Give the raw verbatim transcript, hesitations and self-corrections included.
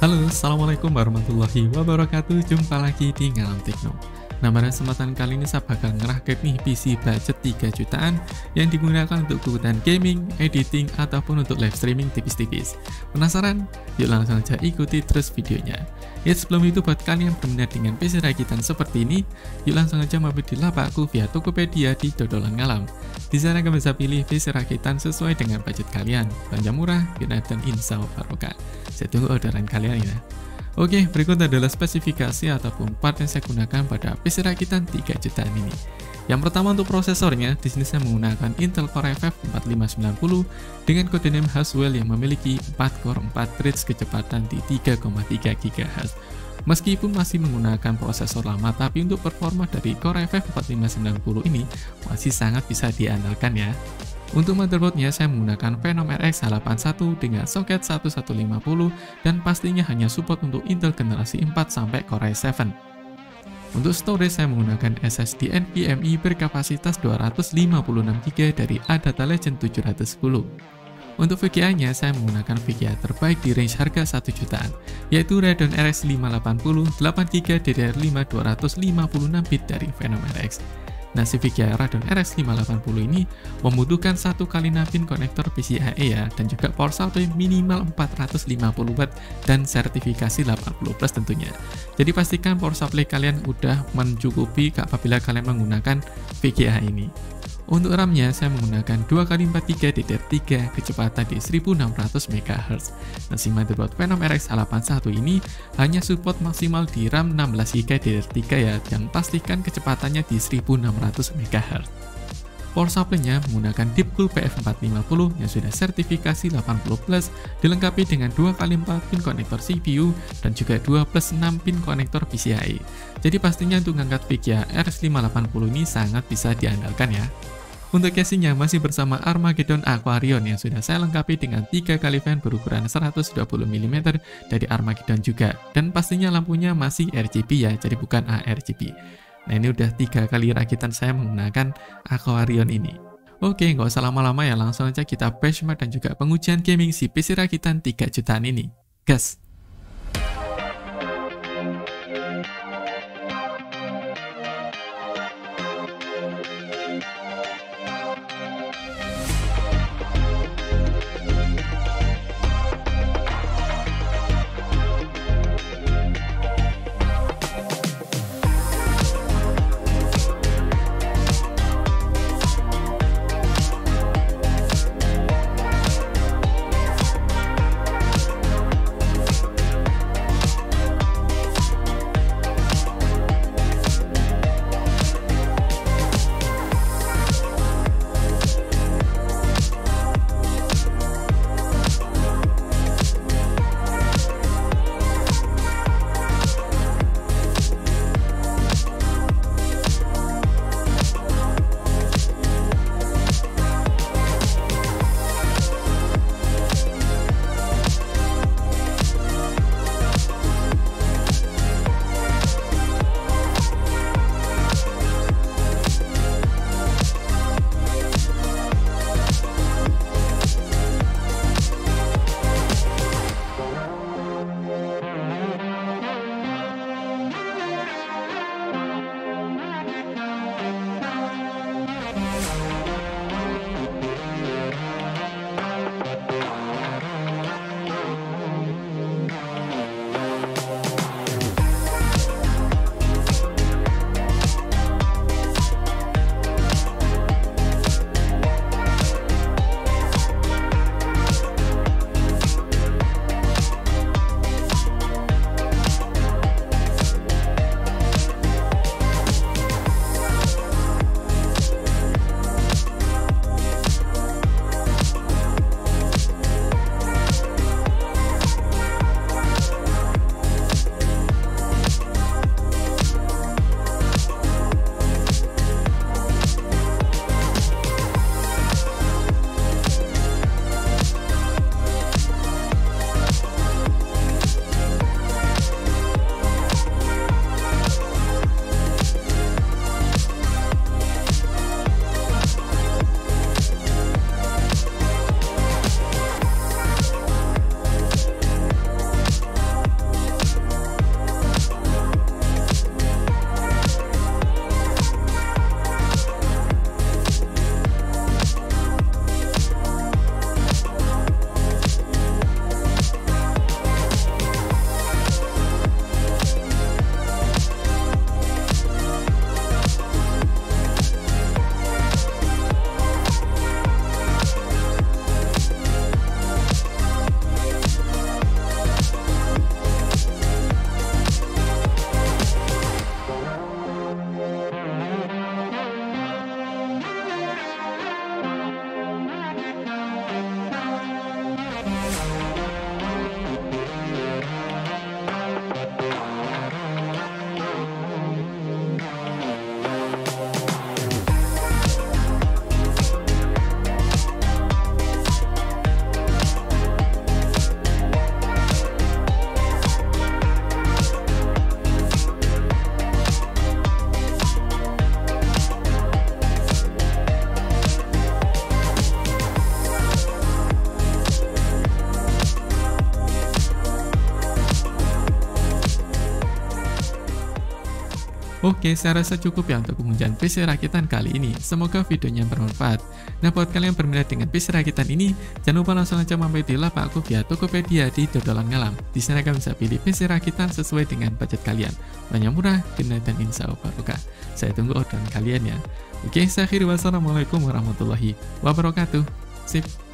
Halo, Assalamualaikum warahmatullahi wabarakatuh. Jumpa lagi di Ngalam Tekno. Nah, pada kesempatan kali ini saya bakal ngerakit nih P C budget tiga jutaan yang digunakan untuk kebutuhan gaming, editing, ataupun untuk live streaming tipis-tipis. Penasaran? Yuk langsung aja ikuti terus videonya. Ya, sebelum itu buat kalian yang berminat dengan P C rakitan seperti ini, yuk langsung aja mampir di lapakku via Tokopedia di Dodolan Ngalam. Di sana kalian bisa pilih P C rakitan sesuai dengan budget kalian. Belanja murah, kena dan insya Allah barokah. Saya tunggu orderan kalian ya. Oke, berikut adalah spesifikasi ataupun part yang saya gunakan pada P C rakitan tiga jutaan ini. Yang pertama untuk prosesornya, di sini saya menggunakan Intel Core i lima empat lima sembilan nol dengan kode name Haswell yang memiliki empat core empat threads kecepatan di tiga koma tiga gigahertz. Meskipun masih menggunakan prosesor lama, tapi untuk performa dari Core i lima empat lima sembilan nol ini masih sangat bisa diandalkan ya. Untuk motherboardnya saya menggunakan Phenom R X delapan satu dengan soket satu satu lima nol dan pastinya hanya support untuk Intel generasi empat sampai Core i tujuh. Untuk storage saya menggunakan S S D NVMe berkapasitas dua ratus lima puluh enam giga byte dari Adata Legend tujuh ratus sepuluh. Untuk V G A-nya saya menggunakan V G A terbaik di range harga satu jutaan, yaitu Radeon R X lima delapan nol delapan giga byte D D R lima dua ratus lima puluh enam bit dari Phenom R X. Nah, si V G A Radeon R X lima delapan nol ini membutuhkan satu kali enam pin konektor P C I E ya, dan juga power supply minimal empat ratus lima puluh watt dan sertifikasi delapan puluh plus tentunya. Jadi pastikan power supply kalian udah mencukupi apabila kalian menggunakan V G A ini. Untuk RAM-nya saya menggunakan dua kali empat giga byte D D R tiga kecepatan di seribu enam ratus megahertz. Nah, si motherboard Phenom R X delapan satu ini hanya support maksimal di RAM enam belas giga byte D D R tiga ya, dan pastikan kecepatannya di seribu enam ratus megahertz. Power supply-nya menggunakan Deepcool P F empat lima nol yang sudah sertifikasi delapan puluh plus, dilengkapi dengan dua kali empat pin konektor C P U dan juga dua plus enam pin konektor P C I E. Jadi pastinya untuk mengangkat V G A R X lima delapan nol ini sangat bisa diandalkan ya. Untuk casingnya masih bersama Armageddon Aquarion yang sudah saya lengkapi dengan tiga kali fan berukuran seratus dua puluh milimeter dari Armageddon juga. Dan pastinya lampunya masih R G B ya, jadi bukan A R G B. Nah, ini udah tiga kali rakitan saya menggunakan Aquarion ini. Oke, nggak usah lama-lama ya, langsung aja kita benchmark dan juga pengujian gaming si P C rakitan tiga jutaan ini. Gas! Oke, saya rasa cukup ya untuk pengujian P C rakitan kali ini. Semoga videonya bermanfaat. Nah, buat kalian yang berminat dengan P C rakitan ini, jangan lupa langsung aja mampir di lapakku via Tokopedia di Dodolan Ngalam. Di sana kalian bisa pilih P C rakitan sesuai dengan budget kalian. Banyak murah, kena dan insya Allah barokah. Saya tunggu orderan kalian ya. Oke, saya akhiri. Wassalamualaikum warahmatullahi wabarakatuh. Sip.